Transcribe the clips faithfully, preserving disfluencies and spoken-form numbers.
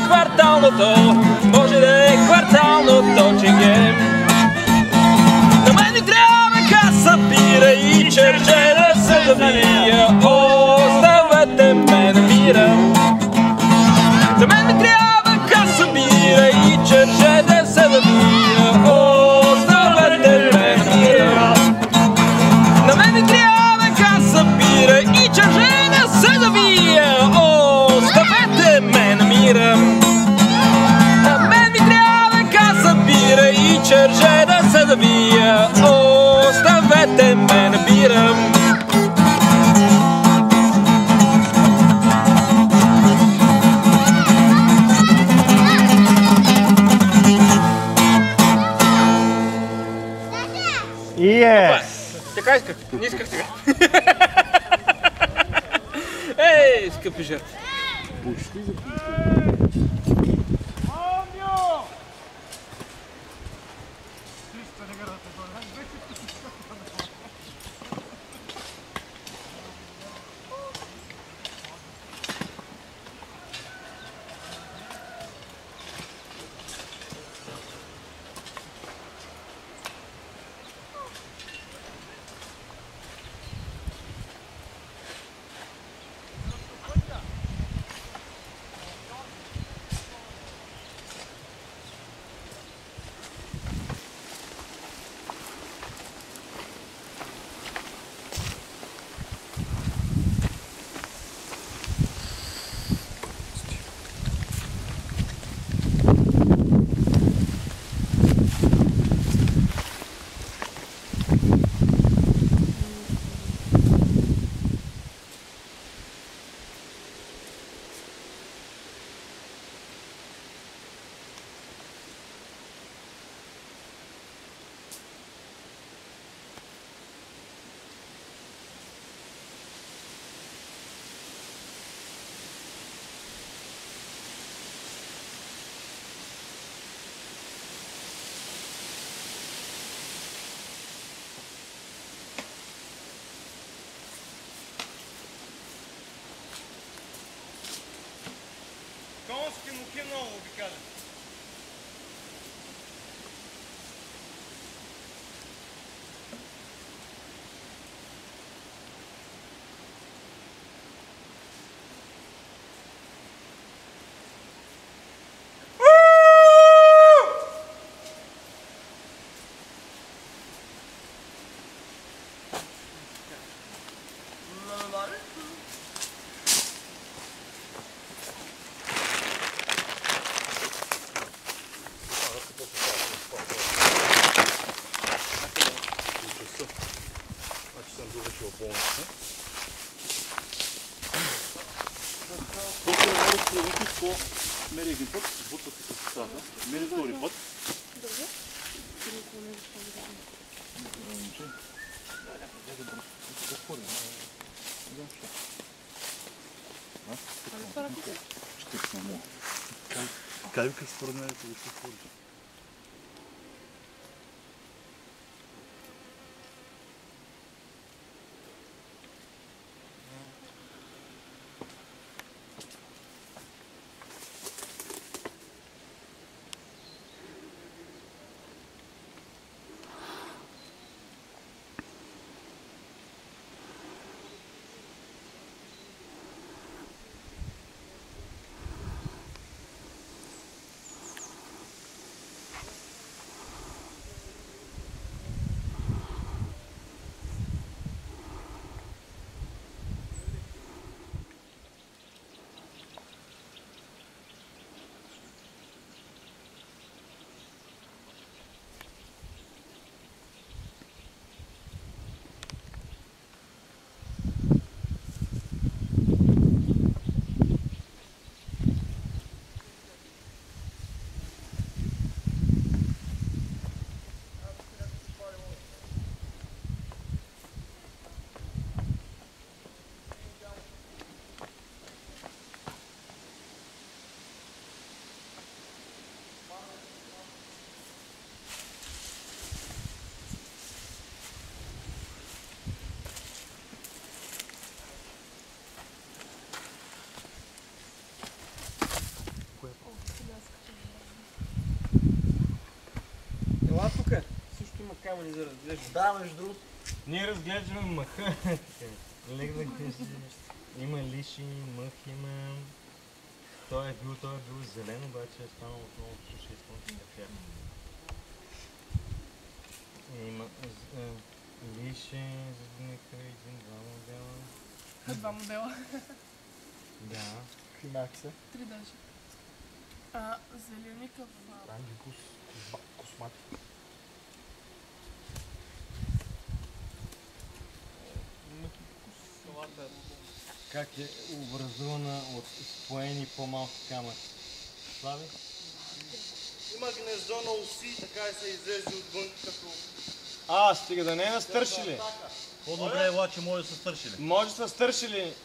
кварталното, може да е кварталното ченгем. На мен ми трябва каса, бира и черже да се завия. Оставете ме да мирам. За мен ми трябва каса, бира и черже да се завия. Оставете ме да мирам. На мен ми трябва каса, бира и черже да се завия. Оставете ме да мирам. На мен ми трябва каса, бира и черже да се завия. Оставете ме да мирам. Yes. Така исках, не исках сега. Ей, скъпи жертви. Конски мухи много обикалят. Мери един път, бутва се с цицата, мери втори път. Добре. Как вика според мен това ще според? камъни за разглеждане. Да, между другото. Ние разглеждаме мъха. Лег да кажеш. Има лиши, мъх има. Той е бил, той е бил зелен, обаче е станал отново суша и слънце кафяр. Има е, лише, задника, един, два модела. Два модела. Да. Химак се. Три даже. А, зеленикъв. Ангикус, космат. Как е образувана от споени по-малки камъци? Слави? Има гнездо на оси, така и се излезе отвън като... А, стига да не е настършили. По-добре е лаче, може да са стършили. Може да са стършили.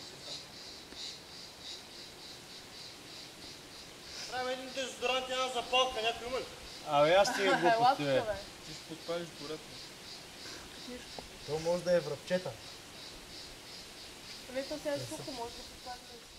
Правим един дезодорант и една запалка, някой има ли? Абе, аз стига глупости, бе. Лапка, бе. Ти ще подпалиш горето. То може да е връбчета. Лето сега е сухо, може да поставим.